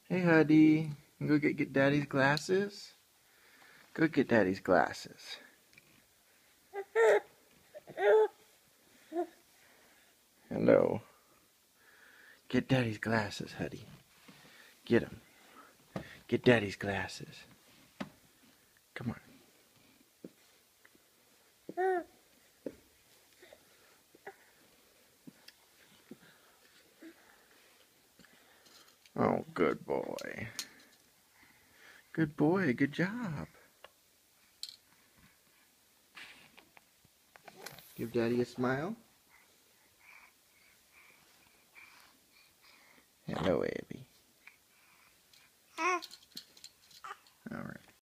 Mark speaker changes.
Speaker 1: Hey, Huddy. Go get Daddy's glasses. Go get Daddy's glasses. Hello. Get Daddy's glasses, Huddy. Get them. Get Daddy's glasses. Come on. Oh, good boy. Good boy. Good job. Give Daddy a smile.